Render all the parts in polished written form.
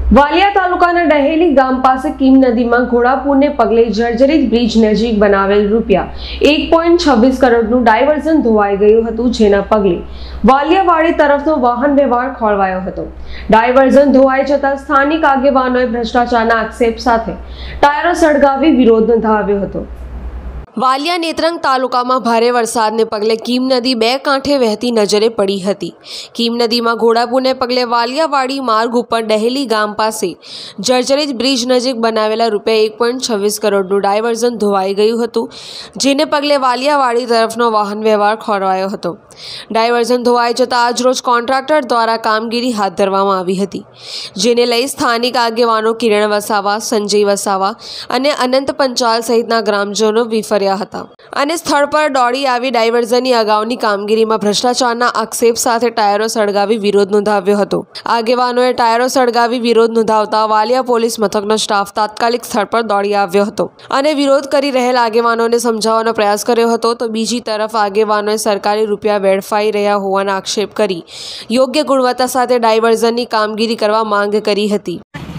વાલિયા તાલુકાના ડહેલી ગામ પાસે કીમ નદીમાં ઘોડાપૂરને પગલે જર્જરિત બ્રિજ નજીક બનાવેલ ₹1.26 કરોડનું ડાયવર્ઝન ધોવાઈ ગયું હતું, જેના પગલે વાલિયાવાડી તરફનો વાહન વ્યવહાર ખોરવાયો હતો। ડાયવર્ઝન ધોવાઈ જતા સ્થાનિક આગેવાનોએ ભ્રષ્ટાચારના આક્ષેપ સાથે ટાયરો સળગાવી વિરોધ નોંધાવ્યો હતો। વાલિયા નેત્રંગ તાલુકામાં ભારે વરસાદને પગલે કીમ નદી બે કાંઠે વહેતી નજરે પડી હતી। કીમ નદીમાં ઘોડાપૂરને પગલે વાલિયાવાડી માર્ગ ઉપર ડહેલી ગામ પાસે જર્જરિત બ્રિજ નજીક બનાવેલા ₹1.26 કરોડનું ડાયવર્ઝન ધોવાઈ ગયું હતું, જેને પગલે વાલિયાવાડી તરફનો વાહન વ્યવહાર ખોરવાયો હતો। ડાયવર્ઝન ધોવાઈ જતાં આજરોજ કોન્ટ્રાક્ટર દ્વારા કામગીરી હાથ ધરવામાં આવી હતી, જેને લઈ સ્થાનિક આગેવાનો કિરણ વસાવા, સંજય વસાવા અને અનંત પંચાલ સહિતના ગ્રામજનો વિફર્યા હતા અને સ્થળ પર દોડી આવી ડાયવર્ઝનની અગાઉની કામગીરીમાં ભ્રષ્ટાચારના આક્ષેપ સાથે ટાયરો સળગાવી વિરોધ નોંધાવ્યો હતો। આગેવાનોએ ટાયરો સળગાવી વિરોધ નોંધાવતા વાલિયા પોલીસ મથકનો સ્ટાફ તાત્કાલિક સ્થળ પર દોડી આવ્યો હતો અને વિરોધ કરી રહેલ આગેવાનોને સમજાવવાનો પ્રયાસ કર્યો હતો, તો બીજી તરફ આગેવાનોએ સરકારી રૂપિયા વેડફાઈ રહ્યા હોવાના આક્ષેપ કરી યોગ્ય ગુણવત્તા સાથે ડાયવર્ઝનની કામગીરી કરવા માંગ કરી હતી।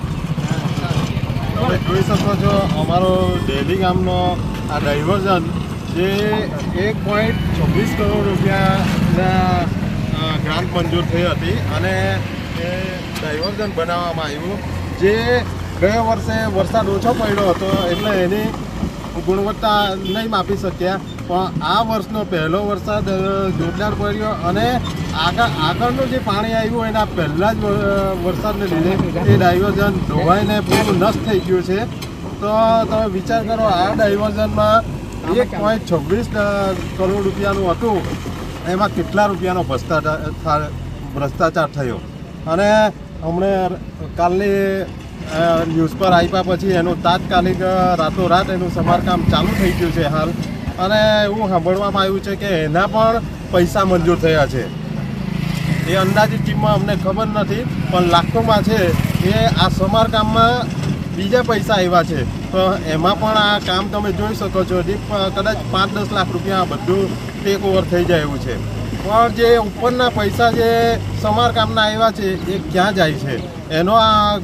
જોઈ શકો છો અમારો ડેલી ગામનો આ ડાયવર્ઝન જે ₹1.26 કરોડ રૂપિયાના ગ્રાન્ટ મંજૂર થઈ હતી અને એ ડાયવર્ઝન બનાવવામાં આવ્યું, જે ગયા વર્ષે વરસાદ ઓછો પડ્યો હતો એટલે એની ગુણવત્તા નહીં માપી શક્યા, પણ આ વર્ષનો પહેલો વરસાદ જોરદાર પડ્યો અને આગળનું જે પાણી આવ્યું એના પહેલાં જ વરસાદને લીધે એ ડાયવર્ઝન ધોવાઈને પૂરું નષ્ટ થઈ ગયું છે। તો તમે વિચાર કરો, આ ડાયવર્ઝનમાં ₹1.26 કરોડ રૂપિયાનું હતું, એમાં કેટલા રૂપિયાનો ભ્રષ્ટાચાર થયો। અને હમણે કાલની ન્યૂઝ પર આપ્યા પછી એનું તાત્કાલિક રાતોરાત એનું સમારકામ ચાલુ થઈ ગયું છે હાલ, અને એવું સાંભળવામાં આવ્યું છે કે એના પણ પૈસા મંજૂર થયા છે। એ અંદાજિત ટીમમાં અમને ખબર નથી, પણ લાખોમાં છે એ આ સમારકામમાં બીજા પૈસા આવ્યા છે, તો એમાં પણ આ કામ તમે જોઈ શકો છો, કદાચ 5-10 લાખ રૂપિયા બધું ટેક ઓવર થઈ જાય એવું છે, પણ જે ઉપરના પૈસા જે સમારકામના આવ્યા છે એ ક્યાં જાય છે એનો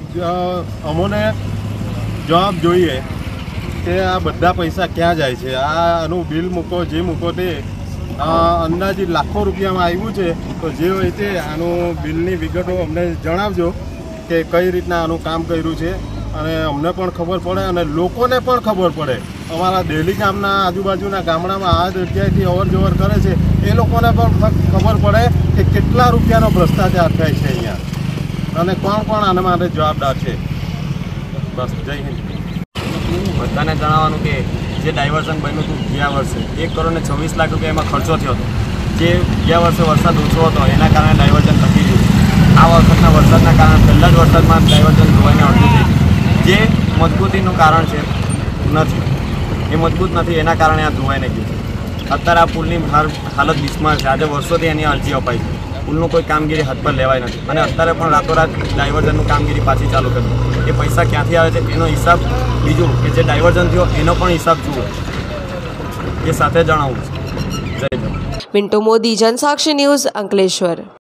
અમોને જવાબ જોઈએ કે આ બધા પૈસા ક્યાં જાય છે। આનું બિલ મૂકો, જે મૂકો તે અંદાજિત લાખો રૂપિયામાં આવ્યું છે, તો જે હોય તે આનું બિલની વિગતો અમને જણાવજો કે કઈ રીતના આનું કામ કર્યું છે, અને અમને પણ ખબર પડે અને લોકોને પણ ખબર પડે। અમારા ડેલી ગામના આજુબાજુના ગામડામાં આ જગ્યાએથી અવર જવર કરે છે એ લોકોને પણ ખબર પડે કે કેટલા રૂપિયાનો ભ્રષ્ટાચાર થાય છે અહીંયા, અને કોણ કોણ આના માટે જવાબદાર છે। બસ, જય હિન્દ। બધાને જણાવવાનું કે જે ડાયવર્ઝન બન્યું હતું ગયા વર્ષે ₹1.26 લાખ એમાં ખર્ચો થયો હતો, જે ગયા વર્ષે વરસાદ ઓછો હતો એના કારણે ડાયવર્ઝન થકી ગયું। આ વખતના વરસાદના કારણે પહેલા જ વરસાદમાં ડાયવર્ઝન ધોવાઈને અડધું થઈ, જે મજબૂતીનું કારણ છે નથી, એ મજબૂત નથી, એના કારણે આ ધોવાઈને ગયું છે। અત્યારે આ પુલની હાલત બિસ્માર છે, આજે વર્ષોથી એની અરજી અપાઈ છે, પુલનું કોઈ કામગીરી હાથ પર લેવાય નથી, અને અત્યારે પણ રાતોરાત ડાયવર્ઝનનું કામગીરી પાછી ચાલુ કરી। એ પૈસા ક્યાંથી આવે છે એનો હિસાબ, બીજું કે જે ડાયવર્ઝન થયો એનો પણ હિસાબ જુઓ, એ સાથે જણાવું છે। જય જવાન। મિન્ટુ મોદી, જનસાક્ષી ન્યૂઝ, અંકલેશ્વર।